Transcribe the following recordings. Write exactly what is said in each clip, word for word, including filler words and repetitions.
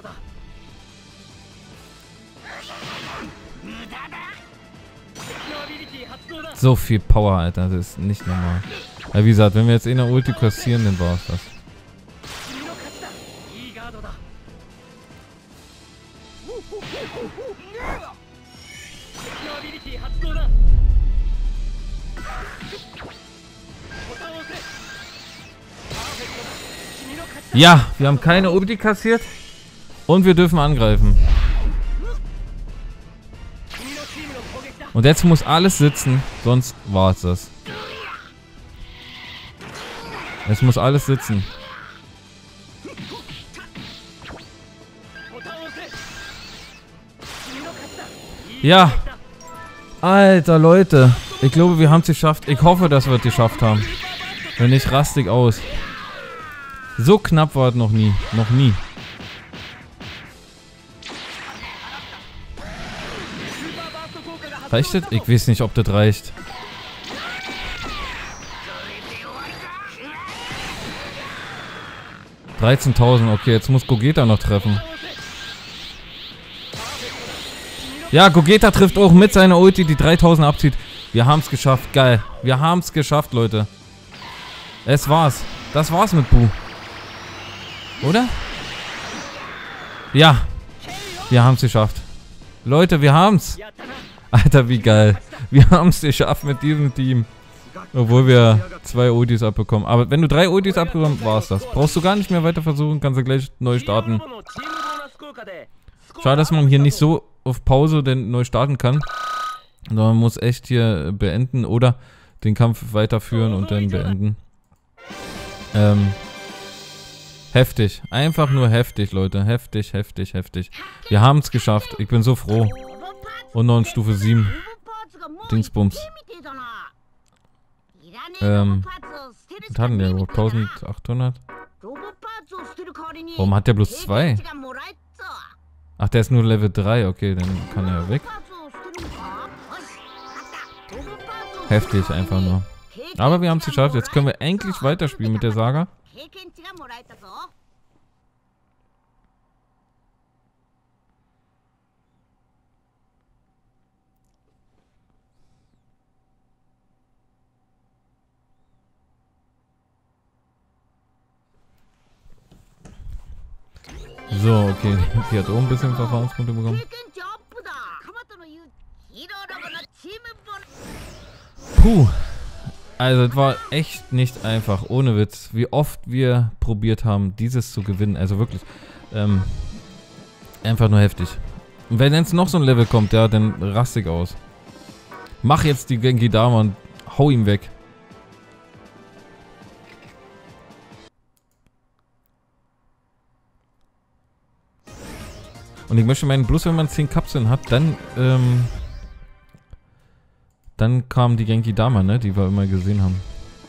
So viel Power, Alter. Das ist nicht normal. Ja, wie gesagt, wenn wir jetzt eh eine Ulti kassieren, dann war es das. Ja, wir haben keine Ulti kassiert. Und wir dürfen angreifen. Und jetzt muss alles sitzen, sonst war es das. Es muss alles sitzen. Ja. Alter, Leute. Ich glaube, wir haben es geschafft. Ich hoffe, dass wir es geschafft haben. Wenn nicht, rastig aus. So knapp war es noch nie. Noch nie. Reicht das? Ich weiß nicht, ob das reicht. dreizehntausend, okay, jetzt muss Gogeta noch treffen. Ja, Gogeta trifft auch mit seiner Ulti, die dreitausend abzieht. Wir haben es geschafft, geil. Wir haben es geschafft, Leute. Es war's. Das war's mit Bu. Oder? Ja. Wir haben es geschafft. Leute, wir haben's. Alter, wie geil. Wir haben es geschafft mit diesem Team. Obwohl wir zwei Ultis abbekommen. Aber wenn du drei Ultis abbekommen, war es das. Brauchst du gar nicht mehr weiter versuchen, kannst du gleich neu starten. Schade, dass man hier nicht so auf Pause denn neu starten kann. Man muss echt hier beenden oder den Kampf weiterführen und dann beenden. Ähm, heftig. Einfach nur heftig, Leute. Heftig, heftig, heftig. Wir haben es geschafft. Ich bin so froh. Und noch in Stufe sieben. Dingsbums. Ähm, was hat denn der überhaupt? eintausendachthundert? Warum hat der bloß zwei? Ach, der ist nur Level drei. Okay, dann kann er weg. Heftig, einfach nur. Aber wir haben es geschafft. Jetzt können wir endlich weiterspielen mit der Saga. So, okay. Die hat auch ein bisschen Verfahrenspunkte bekommen. Puh. Also, es war echt nicht einfach. Ohne Witz. Wie oft wir probiert haben, dieses zu gewinnen. Also wirklich. Ähm, einfach nur heftig. Und wenn jetzt noch so ein Level kommt, ja, dann rastig aus. Mach jetzt die Genki Dama und hau ihm weg. Und ich möchte meinen, bloß wenn man zehn Kapseln hat, dann, ähm, dann kam die Genki Dama, ne, die wir immer gesehen haben.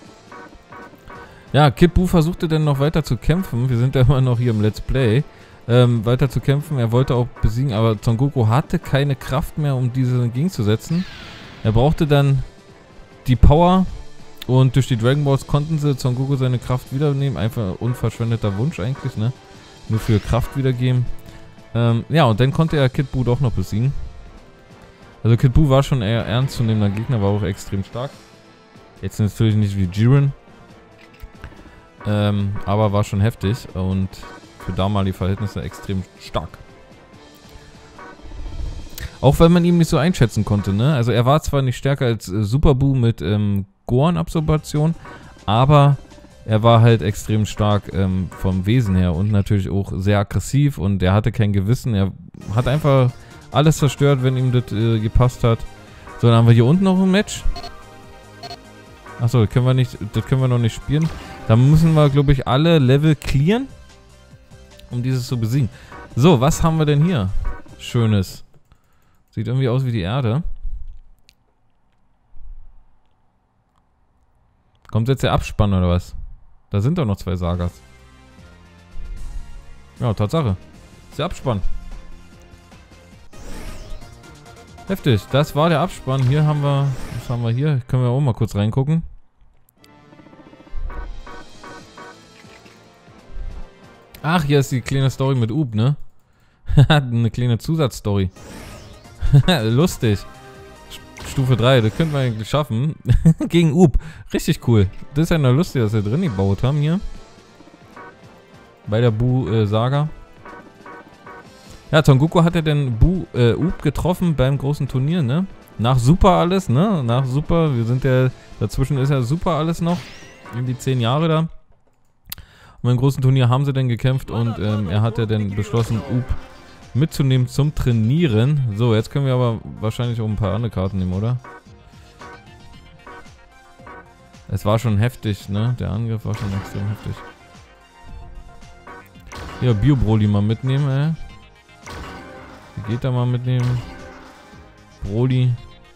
Ja, Kid Buu versuchte dann noch weiter zu kämpfen. Wir sind ja immer noch hier im Let's Play. Ähm, weiter zu kämpfen. Er wollte auch besiegen, aber Son Goku hatte keine Kraft mehr, um diese entgegenzusetzen. Er brauchte dann die Power und durch die Dragon Balls konnten sie Son Goku seine Kraft wiedernehmen. Einfach unverschwendeter Wunsch eigentlich, ne? Nur für Kraft wiedergeben. Ähm, ja, und dann konnte er Kid Buu doch noch besiegen. Also Kid Buu war schon eher ernstzunehmender Gegner, war auch extrem stark. Jetzt natürlich nicht wie Jiren. Ähm, aber war schon heftig und für damalige Verhältnisse extrem stark. Auch wenn man ihn nicht so einschätzen konnte, ne? Also er war zwar nicht stärker als äh, Super Buu mit ähm, Gohan-Absorption, aber er war halt extrem stark ähm, vom Wesen her und natürlich auch sehr aggressiv und er hatte kein Gewissen. Er hat einfach alles zerstört, wenn ihm das äh, gepasst hat. So, dann haben wir hier unten noch ein Match. Achso, das können wir nicht, das können wir noch nicht spielen. Da müssen wir, glaube ich, alle Level clearen, um dieses zu besiegen. So, was haben wir denn hier? Schönes. Sieht irgendwie aus wie die Erde. Kommt jetzt der Abspann oder was? Da sind doch noch zwei Sagas. Ja, Tatsache. Ist der Abspann. Heftig. Das war der Abspann. Hier haben wir... Was haben wir hier? Können wir auch mal kurz reingucken. Ach, hier ist die kleine Story mit Up, ne? Eine kleine Zusatzstory. Lustig. Stufe drei, das könnten wir eigentlich schaffen. Gegen Up. Richtig cool. Das ist ja noch lustig, dass wir drin gebaut haben hier. Bei der Bu-Saga. Äh, ja, Son Goku hat ja den Bu, äh, Up getroffen beim großen Turnier, ne? Nach Super alles, ne? Nach Super, wir sind ja, dazwischen ist ja Super alles noch. In die zehn Jahre da. Und beim großen Turnier haben sie dann gekämpft und ähm, er hat ja dann beschlossen, Up mitzunehmen zum Trainieren. So, jetzt können wir aber wahrscheinlich auch ein paar andere Karten nehmen, oder? Es war schon heftig, ne? Der Angriff war schon extrem heftig. Ja, Bio-Broly mal mitnehmen, ey. Wie geht da mal mitnehmen? Broly.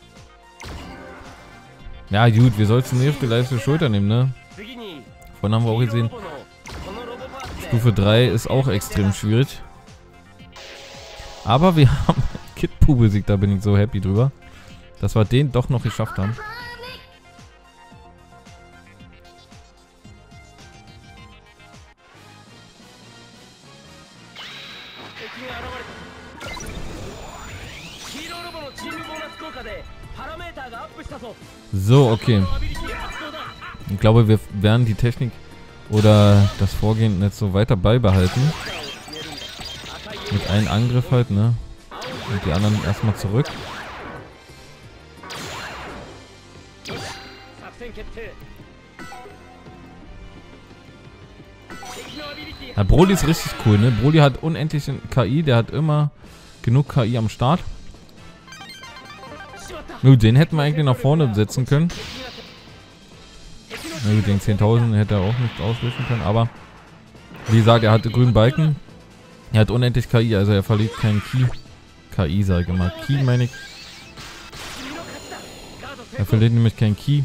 Ja, gut, wir sollten nicht auf die leichte Schulter nehmen, ne? Vorhin haben wir auch gesehen, Stufe drei ist auch extrem schwierig. Aber wir haben Kid Buu besiegt, da bin ich so happy drüber, dass wir den doch noch geschafft haben. So, okay. Ich glaube, wir werden die Technik oder das Vorgehen jetzt so weiter beibehalten. Mit einem Angriff halt, ne? Und die anderen erstmal zurück. Ja, Broly ist richtig cool, ne? Broly hat unendlich K I, der hat immer genug K I am Start. Nur den hätten wir eigentlich nach vorne setzen können. Na gut, den zehntausend hätte er auch nicht auslösen können, aber wie gesagt, er hatte grünen Balken. Er hat unendlich K I, also er verliert keinen Ki. K I, sage ich immer. Ki meine ich. Er verliert nämlich keinen Ki.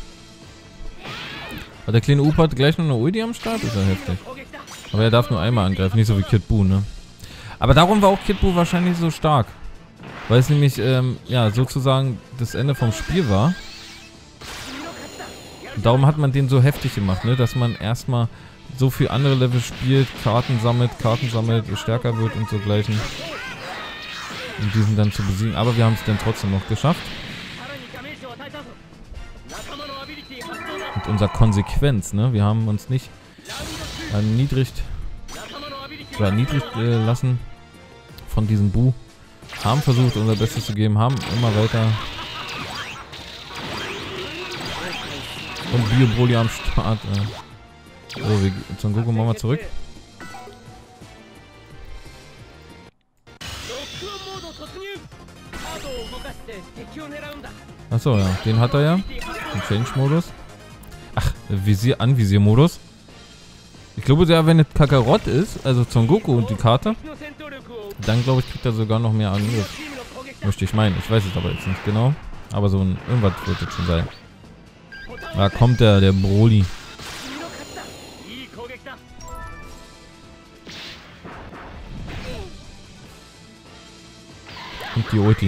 Aber der kleine Up hat gleich noch eine Ulti am Start, ist ja heftig. Aber er darf nur einmal angreifen, nicht so wie Kid Buu, ne? Aber darum war auch Kid Buu wahrscheinlich so stark. Weil es nämlich, ähm, ja, sozusagen das Ende vom Spiel war. Und darum hat man den so heftig gemacht, ne? Dass man erstmal so viel andere Level spielt, Karten sammelt, Karten sammelt, stärker wird und so gleichen. Um diesen dann zu besiegen. Aber wir haben es dann trotzdem noch geschafft. Mit unserer Konsequenz, ne? Wir haben uns nicht erniedrigt oder erniedrigt äh, lassen von diesem Bu. Haben versucht, unser Bestes zu geben, haben immer weiter. Und Bio-Broly am Start. Äh. So, wir Son Goku machen wir zurück. Achso, ja, den hat er ja. Den Change-Modus. Ach, Visier, Anvisier-Modus. Ich glaube, der, wenn es Kakarot ist, also Son Goku und die Karte, dann glaube ich, kriegt er sogar noch mehr Angriff. Möchte ich meinen. Ich weiß es aber jetzt nicht genau. Aber so ein irgendwas wird es schon sein. Da kommt der, der Broly. Und die Ulti.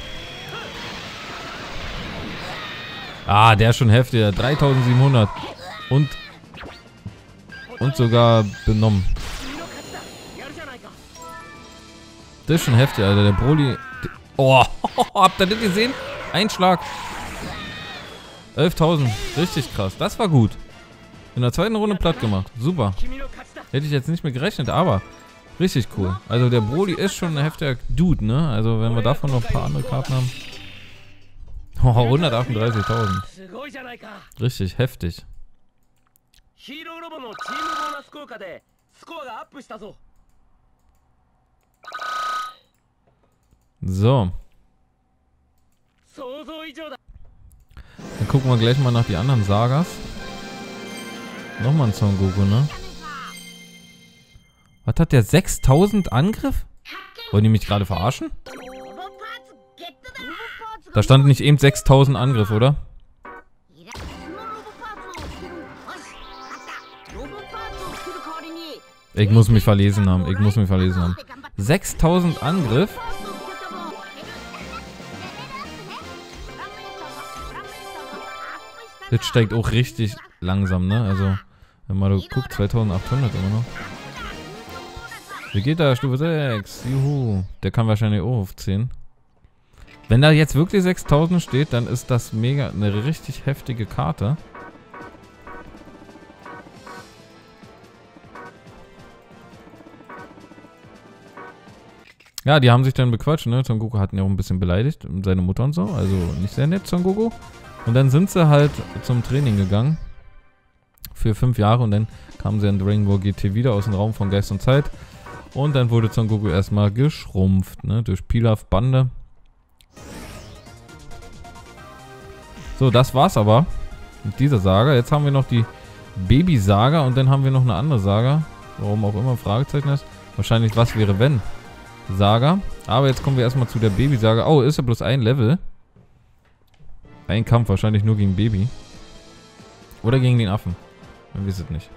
Ah, der ist schon heftig. dreitausendsiebenhundert. Und und sogar benommen. Das ist schon heftig, Alter. Der Broly. Oh, habt ihr das gesehen? Ein Schlag. elftausend. Richtig krass. Das war gut. In der zweiten Runde platt gemacht. Super. Hätte ich jetzt nicht mit gerechnet, aber richtig cool. Also der Broly ist schon ein heftiger Dude, ne? Also wenn wir davon noch ein paar andere Karten haben. Oh, hundertachtunddreißigtausend. Richtig heftig. So. Dann gucken wir gleich mal nach die anderen Sagas. Nochmal ein Son Goku, ne? Was hat der? sechstausend Angriff? Wollen die mich gerade verarschen? Da stand nicht eben sechstausend Angriff, oder? Ich muss mich verlesen haben. Ich muss mich verlesen haben. sechstausend Angriff? Das steigt auch richtig langsam, ne? Also, wenn man guckt, zweitausendachthundert immer noch. Vegeta, Stufe sechs. Juhu. Der kann wahrscheinlich auch auf zehn. Wenn da jetzt wirklich sechstausend steht, dann ist das mega eine richtig heftige Karte. Ja, die haben sich dann bequatscht, ne? Son Goku hat ihn ja auch ein bisschen beleidigt, seine Mutter und so. Also nicht sehr nett, Son Goku. Und dann sind sie halt zum Training gegangen. Für fünf Jahre und dann kamen sie in Dragon Ball G T wieder aus dem Raum von Geist und Zeit. Und dann wurde Son Goku erstmal geschrumpft, ne? Durch Pilaf Bande. So, das war's aber mit dieser Saga. Jetzt haben wir noch die Baby-Saga und dann haben wir noch eine andere Saga. Warum auch immer, Fragezeichen ist. Wahrscheinlich was wäre wenn Saga. Aber jetzt kommen wir erstmal zu der Baby-Saga. Oh, ist ja bloß ein Level. Ein Kampf, wahrscheinlich nur gegen Baby. Oder gegen den Affen. Man weiß es nicht.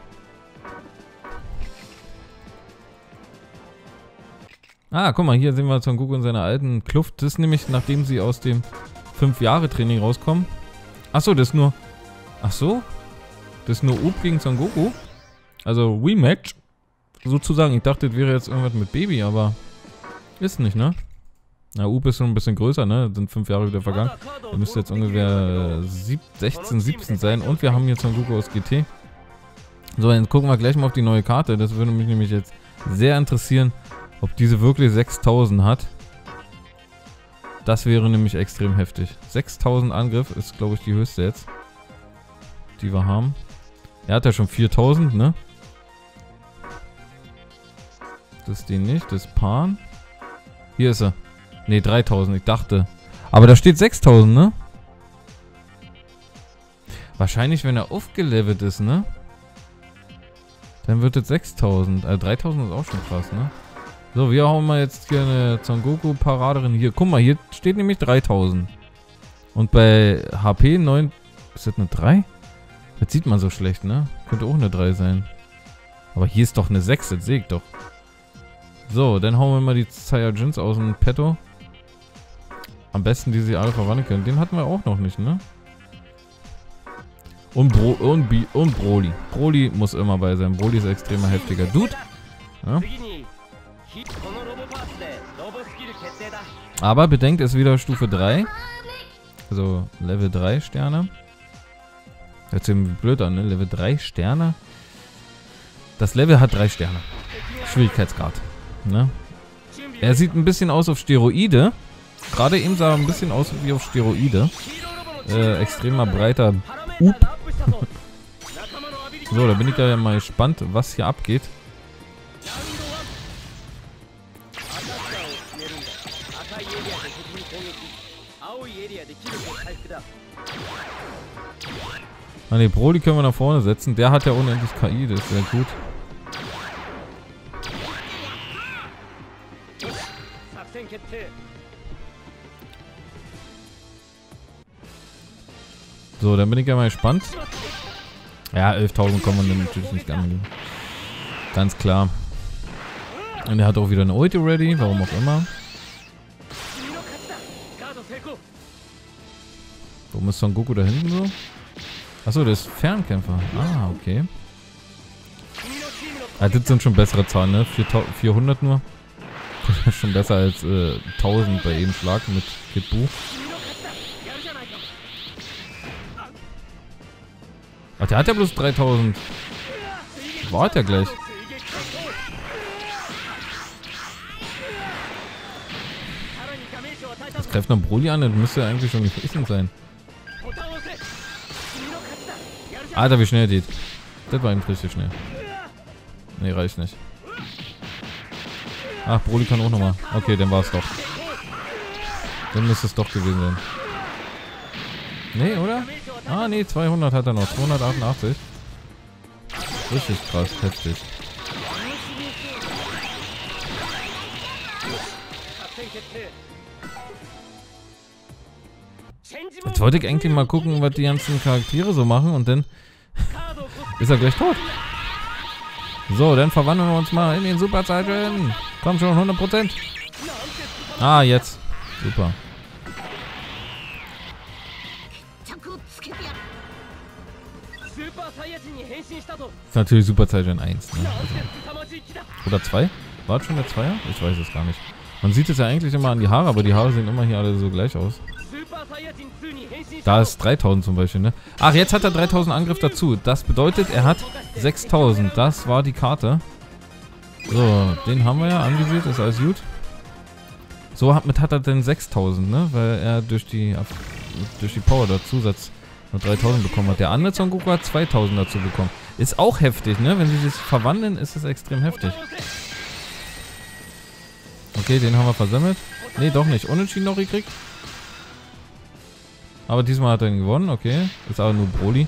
Ah, guck mal, hier sehen wir Son Goku in seiner alten Kluft. Das ist nämlich, nachdem sie aus dem fünf Jahre Training rauskommen. Achso, das ist nur... Achso? Das ist nur Up gegen Son Goku? Also Rematch? Sozusagen. Ich dachte, das wäre jetzt irgendwas mit Baby, aber... Ist nicht, ne? Na, Up ist schon ein bisschen größer, ne? Sind fünf Jahre wieder vergangen. Er müsste jetzt ungefähr sechzehn, siebzehn sein. Und wir haben hier Son Goku aus G T. So, jetzt gucken wir gleich mal auf die neue Karte. Das würde mich nämlich jetzt sehr interessieren, ob diese wirklich sechstausend hat. Das wäre nämlich extrem heftig. sechstausend Angriff ist, glaube ich, die höchste jetzt, die wir haben. Er hat ja schon viertausend, ne? Das ist den nicht, das ist Pan. Hier ist er. Ne, dreitausend, ich dachte. Aber da steht sechstausend, ne? Wahrscheinlich, wenn er aufgelevelt ist, ne? Dann wird es sechstausend. Also dreitausend ist auch schon krass, ne? So, wir hauen mal jetzt hier eine Son Goku Paraderin. Hier, guck mal, hier steht nämlich dreitausend. Und bei H P neun... Ist das eine drei? Das sieht man so schlecht, ne? Könnte auch eine drei sein. Aber hier ist doch eine sechs, das sehe ich doch. So, dann hauen wir mal die Saiyajins aus dem Petto. Am besten, die sie alle verwandeln können. Den hatten wir auch noch nicht, ne? Und, Bro und, Bi und Broly. Broly muss immer bei sein. Broly ist ein extremer heftiger Dude. Ja. Aber bedenkt, es ist wieder Stufe drei. Also Level drei Sterne. Hört sich irgendwie blöd an, ne? Level drei Sterne. Das Level hat drei Sterne. Schwierigkeitsgrad. Ne? Er sieht ein bisschen aus auf Steroide. Gerade eben sah er ein bisschen aus wie auf Steroide. Äh, extremer breiter Up. So, da bin ich ja mal gespannt, was hier abgeht. Ah ne, Broly können wir nach vorne setzen. Der hat ja unendlich K I, das ist sehr gut. So, dann bin ich ja mal gespannt. Ja, elftausend kommen wir dann natürlich nicht an. Ganz klar. Und er hat auch wieder eine Ulti ready, warum auch immer. Warum ist Son Goku da hinten so? Achso, der ist Fernkämpfer. Ah, okay. Ah, das sind schon bessere Zahlen, ne? vierhundert nur. Das ist schon besser als äh, tausend bei jedem Schlag mit Kid Buu. Ach, der hat ja bloß dreitausend. Wart ja gleich. Das greift noch Broly an, das müsste ja eigentlich schon gefressen sein. Alter, wie schnell geht. Das war eben richtig schnell. Ne, reicht nicht. Ach, Broly kann auch nochmal. Okay, dann war es doch. Dann müsste es doch gewesen sein. Ne, oder? Ah, ne, zweihundert hat er noch. zweihundertachtundachtzig. Richtig krass, heftig. Jetzt wollte ich eigentlich mal gucken, was die ganzen Charaktere so machen und dann ist er gleich tot. So, dann verwandeln wir uns mal in den Super Saiyan. Komm schon, hundert Prozent. Ah, jetzt. Super. Ist natürlich Super Saiyan eins, ne? Also. Oder zwei? War das schon der Zweier? Ich weiß es gar nicht. Man sieht es ja eigentlich immer an die Haare, aber die Haare sehen immer hier alle so gleich aus. Da ist dreitausend zum Beispiel, ne? Ach, jetzt hat er dreitausend Angriff dazu. Das bedeutet, er hat sechstausend. Das war die Karte. So, den haben wir ja anvisiert, ist alles gut. So hat, mit hat er denn sechstausend, ne? Weil er durch die, durch die Power der Zusatz nur dreitausend bekommen hat. Der andere Son Goku hat zweitausend dazu bekommen. Ist auch heftig, ne? Wenn sie sich verwandeln, ist es extrem heftig. Okay, den haben wir versammelt. Ne, doch nicht. Unentschieden noch gekriegt. Aber diesmal hat er ihn gewonnen, okay. Ist aber nur Broly.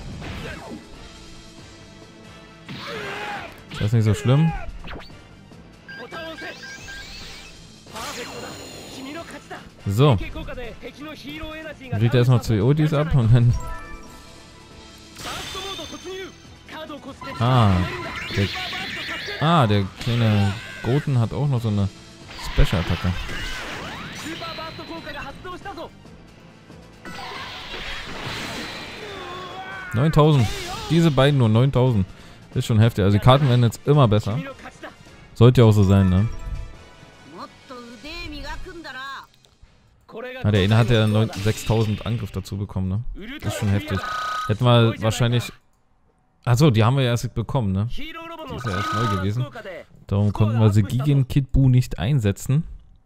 Das ist nicht so schlimm. So. Dann kriegt er erstmal zwei Odis ab und dann... Ah. Der, ah, der kleine Goten hat auch noch so eine Special-Attacke. neuntausend. Diese beiden nur neuntausend. Ist schon heftig. Also die Karten werden jetzt immer besser. Sollte ja auch so sein, ne? Na, der eine hat ja sechstausend Angriff dazu bekommen, ne? Ist schon heftig. Hätten wir wahrscheinlich... Achso, die haben wir ja erst bekommen, ne? Die ist ja erst neu gewesen. Darum konnten wir sie gegen Kid Buu nicht einsetzen.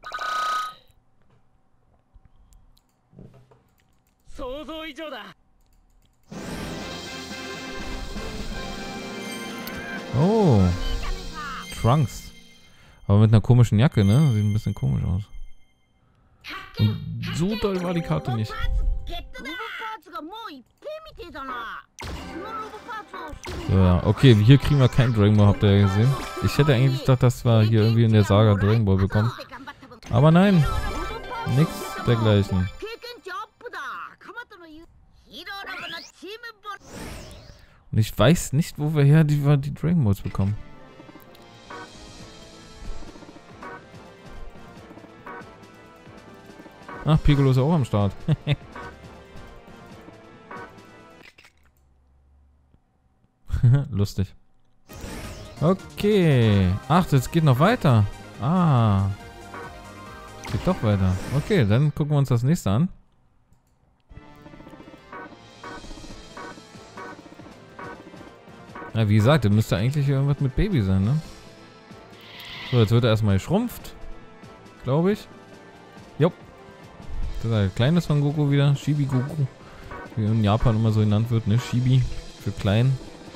Oh. Trunks. Aber mit einer komischen Jacke, ne? Sieht ein bisschen komisch aus. Und so doll war die Karte nicht. So, ja. Okay, hier kriegen wir keinen Dragon Ball, habt ihr ja gesehen. Ich hätte eigentlich gedacht, dass wir hier irgendwie in der Saga Dragon Ball bekommen. Aber nein. Nix dergleichen. Und ich weiß nicht, wo wir her die, die Dragon Balls bekommen. Ach, Piccolo ist auch am Start. Lustig. Okay. Ach, das geht noch weiter. Ah. Geht doch weiter. Okay, dann gucken wir uns das nächste an. Ja, wie gesagt, da müsste eigentlich irgendwas mit Baby sein, ne? So, jetzt wird er erstmal geschrumpft. Glaube ich. Jupp. Das ist ein kleines Son Goku wieder. Shibi Goku. Wie in Japan immer so genannt wird, ne? Shibi. Für klein.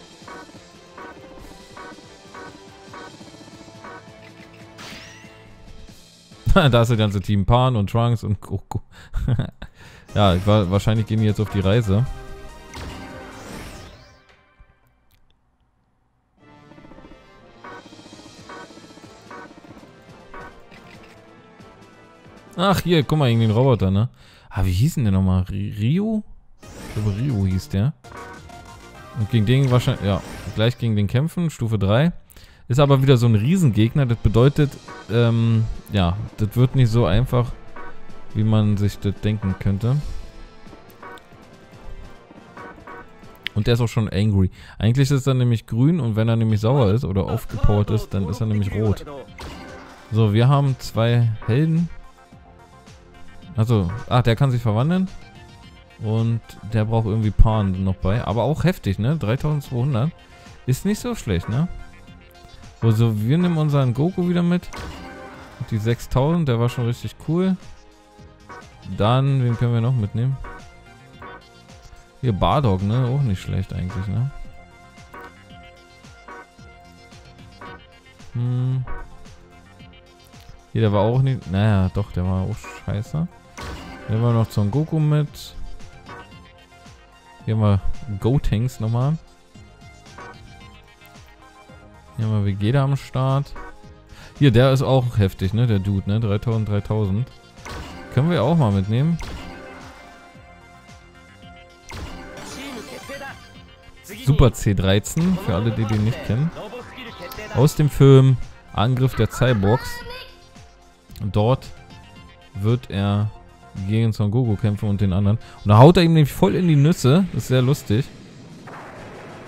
Da ist das ganze Team Pan und Trunks und Goku. Ja, ich war, wahrscheinlich gehen die jetzt auf die Reise. Ach, hier, guck mal, gegen den Roboter, ne? Ah, wie hieß denn der nochmal? Ryu? Ich glaube, Ryu hieß der. Und gegen den wahrscheinlich, ja, gleich gegen den kämpfen, Stufe drei. Ist aber wieder so ein Riesengegner, das bedeutet, ähm, ja, das wird nicht so einfach, wie man sich das denken könnte. Und der ist auch schon angry. Eigentlich ist er nämlich grün und wenn er nämlich sauer ist oder aufgepowert ist, dann ist er nämlich rot. So, wir haben zwei Helden. Also, ach, der kann sich verwandeln. Und der braucht irgendwie Pan noch bei. Aber auch heftig, ne? dreitausendzweihundert. Ist nicht so schlecht, ne? Also, wir nehmen unseren Goku wieder mit. Und die sechstausend, der war schon richtig cool. Dann, wen können wir noch mitnehmen? Hier, Bardock, ne? Auch nicht schlecht eigentlich, ne? Hm. Hier, der war auch nicht... Naja, doch, der war auch scheiße. Hier haben wir noch Son Goku mit. Hier haben wir Gotenks nochmal. Hier haben wir Vegeta am Start. Hier, der ist auch heftig, ne? Der Dude, ne? dreitausend, dreitausend. Können wir auch mal mitnehmen. Super C dreizehn, für alle, die den nicht kennen. Aus dem Film Angriff der Cyborgs. Und dort wird er gegen Son Goku kämpfen und den anderen. Und da haut er ihm nämlich voll in die Nüsse. Das ist sehr lustig.